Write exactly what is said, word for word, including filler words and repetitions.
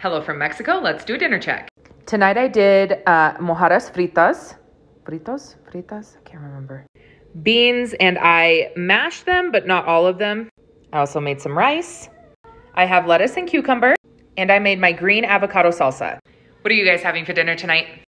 Hello from Mexico. Let's do a dinner check. Tonight I did uh, mojarras fritas. Fritos? Fritas? I can't remember. Beans, and I mashed them, but not all of them. I also made some rice. I have lettuce and cucumber, and I made my green avocado salsa. What are you guys having for dinner tonight?